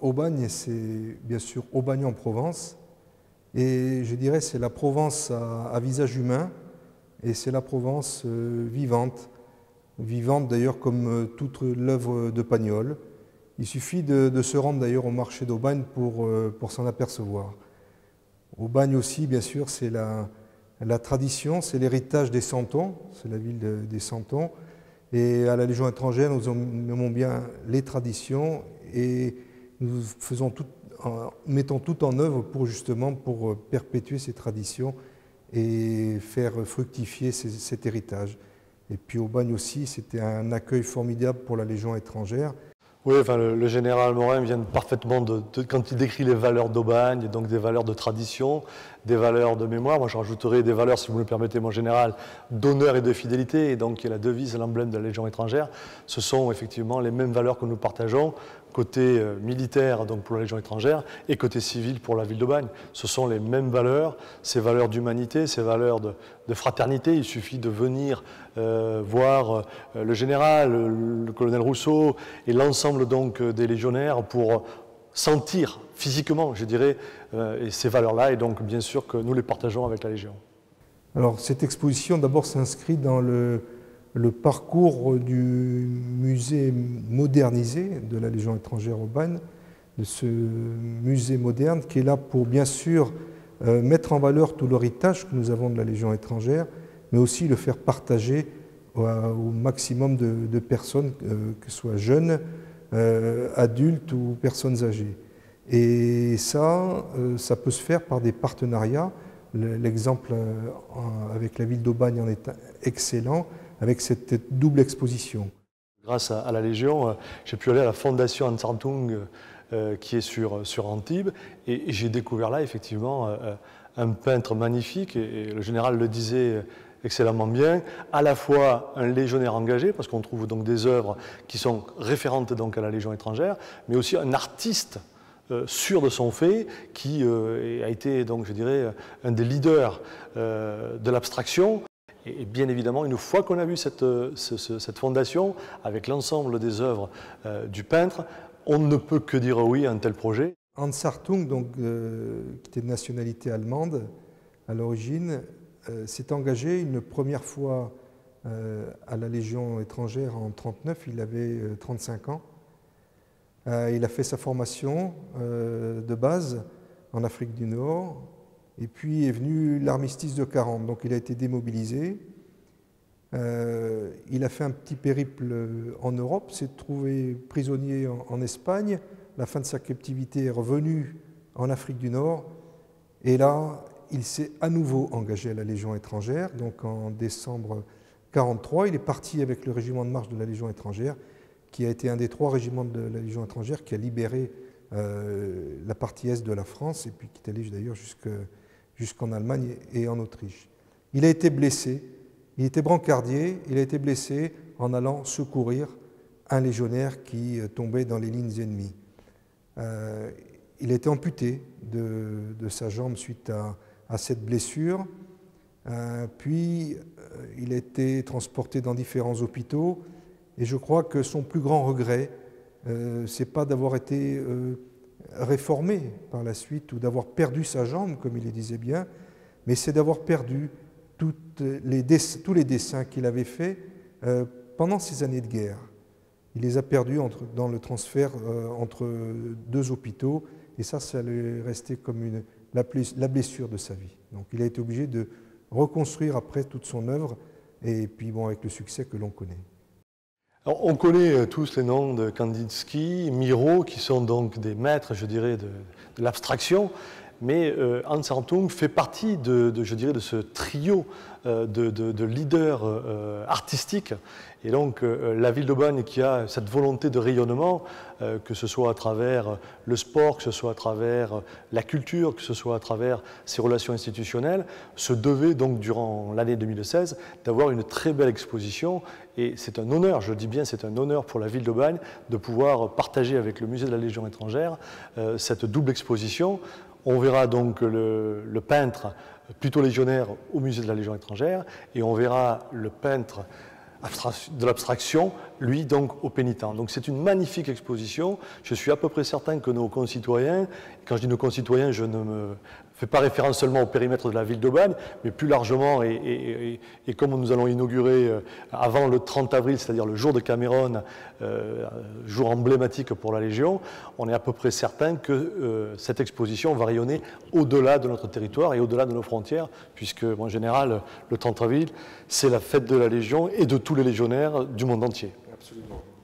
Aubagne, c'est bien sûr Aubagne en Provence. Et je dirais c'est la Provence à visage humain et c'est la Provence vivante. Vivante d'ailleurs comme toute l'œuvre de Pagnol. Il suffit de se rendre d'ailleurs au marché d'Aubagne pour s'en apercevoir. Aubagne aussi, bien sûr, c'est la tradition, c'est l'héritage des Santons, c'est la ville des Santons. Et à la Légion étrangère, nous aimons bien les traditions et nous mettons tout en œuvre pour perpétuer ces traditions et faire fructifier cet héritage. Et puis Aubagne aussi, c'était un accueil formidable pour la Légion étrangère. Oui, enfin, le général Morin vient parfaitement quand il décrit les valeurs d'Aubagne, donc des valeurs de tradition, des valeurs de mémoire. Moi, je rajouterai des valeurs, si vous me le permettez, mon général, d'honneur et de fidélité, et donc qui est la devise, l'emblème de la Légion étrangère. Ce sont effectivement les mêmes valeurs que nous partageons, côté militaire donc pour la Légion étrangère et côté civil pour la ville d'Aubagne. Ce sont les mêmes valeurs, ces valeurs d'humanité, ces valeurs de fraternité. Il suffit de venir voir le général, le colonel Rousseau et l'ensemble donc des légionnaires pour sentir physiquement, je dirais, ces valeurs-là, et donc bien sûr que nous les partageons avec la Légion. Alors cette exposition d'abord s'inscrit dans le parcours du musée modernisé de la Légion étrangère Aubagne, de ce musée moderne qui est là pour bien sûr mettre en valeur tout l'héritage que nous avons de la Légion étrangère, mais aussi le faire partager au maximum de personnes, que ce soit jeunes, adultes ou personnes âgées. Et ça peut se faire par des partenariats. L'exemple avec la ville d'Aubagne en est excellent, avec cette double exposition. Grâce à la Légion, j'ai pu aller à la fondation Ansartung qui est sur Antibes, et j'ai découvert là effectivement un peintre magnifique, et le général le disait excellemment bien, à la fois un légionnaire engagé, parce qu'on trouve donc des œuvres qui sont référentes donc à la Légion étrangère, mais aussi un artiste sûr de son fait, qui a été donc, je dirais, un des leaders de l'abstraction. Et bien évidemment, une fois qu'on a vu cette fondation, avec l'ensemble des œuvres du peintre, on ne peut que dire oui à un tel projet. Ansartung, donc, qui était de nationalité allemande à l'origine, s'est engagé une première fois à la Légion étrangère en 1939, il avait 35 ans. Il a fait sa formation de base en Afrique du Nord, et puis est venu l'armistice de 40, donc il a été démobilisé. Il a fait un petit périple en Europe, s'est trouvé prisonnier en Espagne. La fin de sa captivité est revenu en Afrique du Nord, et là, il s'est à nouveau engagé à la Légion étrangère. Donc en décembre 1943, il est parti avec le régiment de marche de la Légion étrangère, qui a été un des 3 régiments de la Légion étrangère qui a libéré la partie est de la France, et puis qui est allé d'ailleurs jusqu'en Allemagne et en Autriche. Il a été blessé, il était brancardier, il a été blessé en allant secourir un légionnaire qui tombait dans les lignes ennemies. Il a été amputé de sa jambe suite à cette blessure, puis il a été transporté dans différents hôpitaux, et je crois que son plus grand regret, c'est pas d'avoir été réformé par la suite ou d'avoir perdu sa jambe, comme il le disait bien, mais c'est d'avoir perdu tous les dessins qu'il avait faits pendant ces années de guerre. Il les a perdus dans le transfert entre 2 hôpitaux, et ça lui est resté comme la blessure de sa vie. Donc il a été obligé de reconstruire après toute son œuvre, et puis bon, avec le succès que l'on connaît. Alors, on connaît tous les noms de Kandinsky, Miro, qui sont donc des maîtres, je dirais, de l'abstraction, mais Ansartung fait partie je dirais, de ce trio de leaders artistiques. Et donc la ville d'Aubagne, qui a cette volonté de rayonnement, que ce soit à travers le sport, que ce soit à travers la culture, que ce soit à travers ses relations institutionnelles, se devait donc durant l'année 2016 d'avoir une très belle exposition. Et c'est un honneur, je dis bien c'est un honneur pour la ville d'Aubagne de pouvoir partager avec le musée de la Légion étrangère cette double exposition. On verra donc le peintre plutôt légionnaire au musée de la Légion étrangère, et on verra le peintre de l'abstraction, lui donc au pénitent. Donc c'est une magnifique exposition. Je suis à peu près certain que nos concitoyens, quand je dis nos concitoyens, je ne me fais pas référence seulement au périmètre de la ville d'Aubagne, mais plus largement, et comme nous allons inaugurer avant le 30 avril, c'est-à-dire le jour de Cameron, jour emblématique pour la Légion, on est à peu près certain que cette exposition va rayonner au-delà de notre territoire et au-delà de nos frontières, puisque en général, le 30 avril, c'est la fête de la Légion et de tous les légionnaires du monde entier. Absolument.